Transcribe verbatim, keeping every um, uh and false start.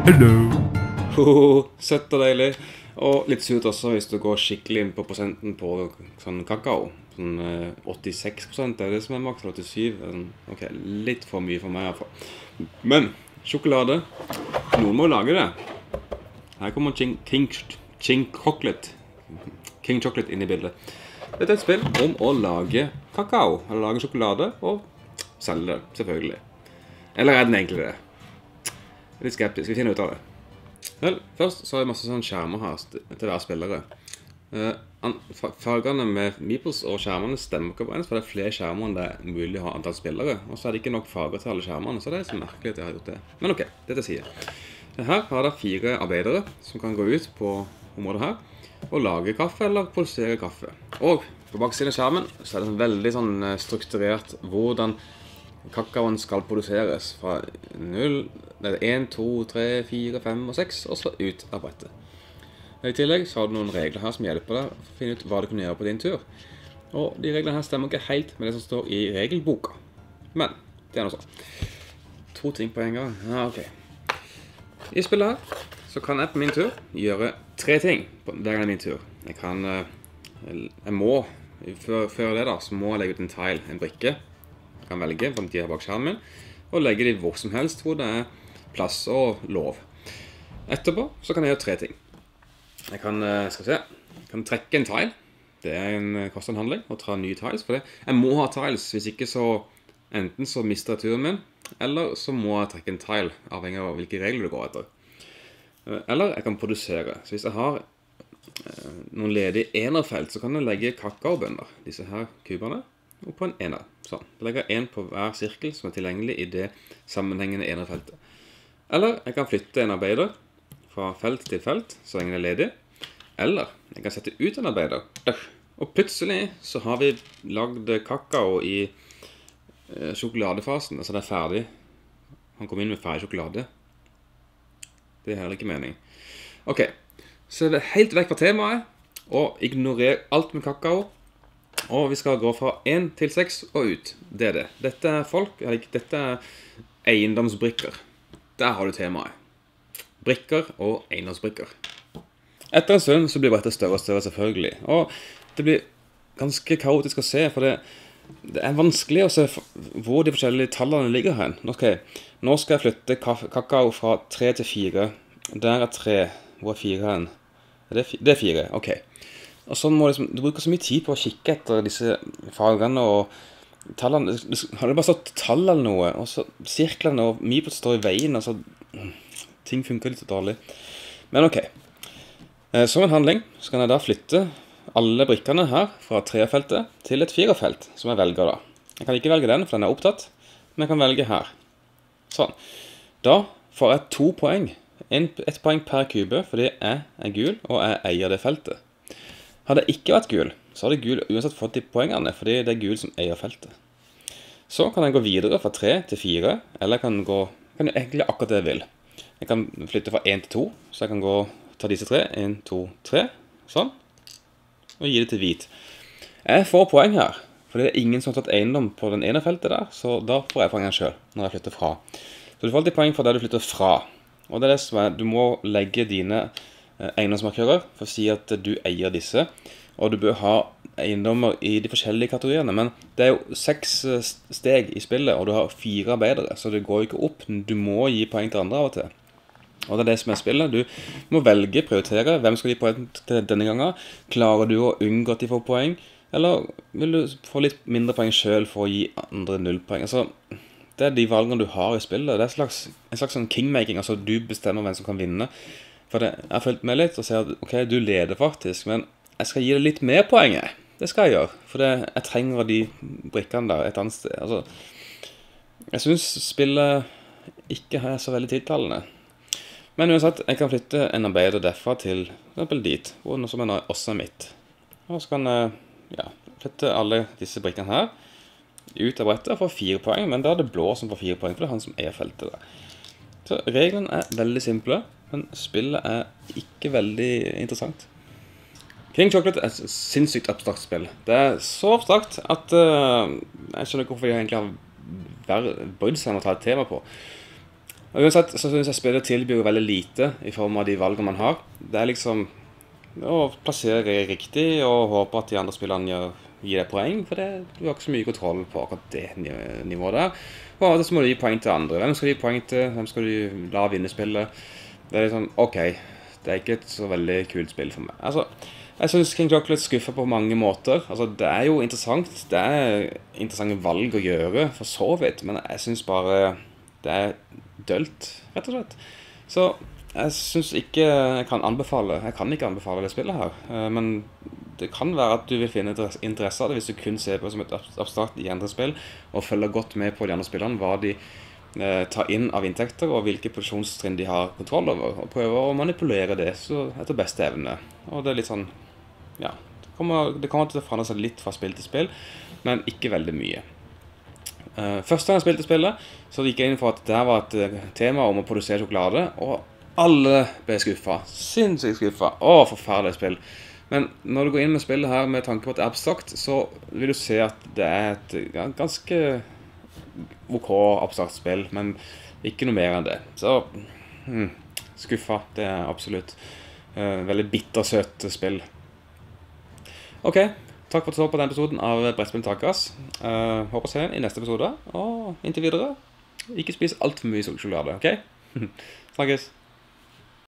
Hello. Hoho, søtt og deilig. Og litt surt også hvis du går skikkelig inn på prosenten på sånn kakao. Sånn eh, åttiseks prosent er det som er maks, eller åttisju. Ok, litt for mye for meg i hvert fall. Men sjokolade, noen må lage det. Her kommer King, King, King Chocolate. King Chocolate inn i bildet. Dette er et spill om å lage kakao, eller lage sjokolade, og selge det, selvfølgelig. Eller er den egentlig det? Jeg er litt skeptisk, vi finner ut av det. Vel, først så har jeg masse sånne skjermer her til hver spillere. Uh, fargene med meeples og skjermene stemmer ikke på ens, for det er flere skjermer enn det er mulig å ha antall spillere. Og så er det ikke nok farger til alle skjermene, så det er så merkelig at jeg har gjort det. Men ok, dette sier. Her har det fire arbeidere som kan gå ut på området her og lage kaffe eller produsere kaffe. Og på baksiden av skjermen så er det veldig sånn strukturert hvordan kakaoen skal produseres fra null, en, to, tre, fire, fem og seks, og så ut av brettet. I tillegg så har du noen regler her som hjelper deg for å finne ut hva du kan gjøre på din tur. Og de reglene her stemmer ikke helt med det som står i regelboka. Men, det er noe sånn. To ting på en gang. Ja, ok. I spillet her så kan jeg på min tur gjøre tre ting hver gang det er min tur. Jeg kan, jeg må, før, før det da, så må jeg legge ut en tile, en brikke. Jeg kan velge blant de her bak skjermen min, og legge de hvor som helst hvor det er plass og lov. Etterpå så kan jeg gjøre tre ting. Jeg kan, skal vi se, jeg kan trekke en tile. Det er en kostende handling å ta nye tiles for det. Jeg må ha tiles, hvis ikke så enten så mister jeg turen min, eller så må jeg trekke en tile, avhengig av hvilke regler du går etter. Eller jeg kan produsere. Så hvis jeg har noen ledige enerfelt, så kan jeg legge kakaobønner, disse her kuberne, og på en ener. Sånn. Da legger jeg en på hver sirkel som er tilgjengelig i det sammenhengende enerfeltet. Eller jeg kan flytte en arbeider fra felt til felt, så lenge det er ledig. Eller jeg kan sette ut en arbeider. Og plutselig så har vi lagd kakao i eh, sjokoladefasen. Altså det er ferdig. Han kom inn med ferdig sjokolade. Det er heller ikke mening. Ok, så det er helt vekk fra temaet, og ignorer alt med kakao. Og vi skal gå fra en til seks og ut. Det er det. Dette er folk, eller ikke, dette er eiendomsbrikker. Der har du temaet. Brikker og eiendomsbrikker. Etter en stund så blir brettet større og større selvfølgelig. Og det blir ganske kaotisk å se, for det, det er vanskelig å se hvor de forskjellige tallene ligger hen. Ok, nå skal jeg flytte kakao fra tre til fire. Der er tre. Hvor er fire hen? Det er fire, ok. Og sånn må liksom, du bruker så mye tid på å kikke etter disse fargene og tallene. Har det bare stått tall eller noe, og så sirklene og mye står i veien, og så ting funker litt dårlig. Men ok. Som en handling så kan jeg da flytte alle brikkene her fra trefeltet til et firefelt, som jeg velger da. Jeg kan ikke velge den, for den er opptatt, men jeg kan velge her. Sånn. Da får jeg to poeng. En, et poeng per kube, fordi jeg er gul, og jeg eier det feltet. Hadde jeg ikke vært gul, så hadde gul uansett fått de poengene, fordi det er gul som eier feltet. Så kan jeg gå videre fra tre til fire, eller jeg kan gå, jeg kan egentlig akkurat det jeg vil. Jeg kan flytte fra en til to, så jeg kan gå, ta disse tre, en, to, tre, sånn, og gi det til hvit. Jeg får poeng her, fordi det er ingen som har tatt eiendom på den ene feltet der, så da får jeg poengen selv når jeg flytter fra. Så du får alltid poeng fra der du flytter fra, og det er det som er, du må legge dine eiendomsmarkører for å si at du eier disse, og du bør ha eiendommer i de forskjellige kategoriene, men det er jo seks steg i spillet, og du har fire arbeidere, så det går ikke opp. Du må gi poeng til andre av og til. Og det er det som er spillet. Du må velge, prioritere, hvem skal gi poeng til denne gangen? Klarer du å unngå at de får poeng? Eller vil du få litt mindre poeng selv for å gi andre null poeng? Altså, det er de valgene du har i spillet. Det er en slags, en slags sånn kingmaking, altså du bestemmer hvem som kan vinne. For det, jeg har følt med litt og sier at ok, du leder faktisk, men jeg skal gi deg litt mer poeng. Det skal jeg gjøre, for det, jeg trenger de brikkene der et annet sted. Altså, jeg synes spillet ikke er så veldig tiltalende. Men uansett, jeg kan flytte en arbeider derfra til for eksempel dit, hvor noe som er også er mitt. Og så kan jeg ja, flytte alle disse brikkene her ut av brettet for fire poeng, men da er det blå som får fire poeng, for det er han som eier feltet der. Så reglene er veldig simple, men spillet er ikke veldig interessant. King Chocolate er et sinnssykt abstrakt spill. Det er så abstrakt at uh, jeg skjønner ikke hvorfor de egentlig har brydd seg med å ta et tema på. Og uansett så synes jeg spillet tilbyr veldig lite i form av de valgene man har. Det er liksom å plassere riktig og håpe at de andre spillerne gjør, gir deg poeng, for det, du har ikke så mye kontroll på akkurat det nivået der. Og så må du gi poeng til andre. Hvem skal du gi poeng til? Hvem skal du la vinne spillet? Det er liksom, ok, det er ikke et så veldig kult spill for meg. Altså, jeg synes King Chocolate skuffer på mange måter. Altså, det er jo interessant. Det er interessante valg å gjøre, for så vidt. Men jeg synes bare det er dølt, rett og slett. Så jeg synes ikke jeg kan anbefale. Jeg kan ikke anbefale det spillet her. Men det kan være at du vil finne interesse av det hvis du kun ser på som et abstrakt genre-spill og følger godt med på de andre spillene, hva de ta inn av inntekter og hvilke produksjonstrinn de har kontroll over, og prøve å manipulere det så etter beste evne. Og det er litt sånn, ja, det kommer, det kommer til å forandre seg litt fra spill til spill, men ikke veldig mye. Uh, Første gang jeg spilte spillet, så gikk jeg inn for at det var et tema om å produsere sjokolade, og alle ble skuffet, sinnssykt skuffet. Åh, forferdelig spill. Men når du går inn med spillet her med tanke på at det er abstrakt, så vil du se at det er et ganske ok abstrakt spill, men ikke noe mer enn det. Så hmm, skuffa, det er absolutt uh, veldig bittersøtt spill. Ok, takk for at du så på denne episoden av Brettspill Takas. Uh, håper å se deg i neste episode, og inntil videre, ikke spis alt for mye sjokolade, ok? Snakkes!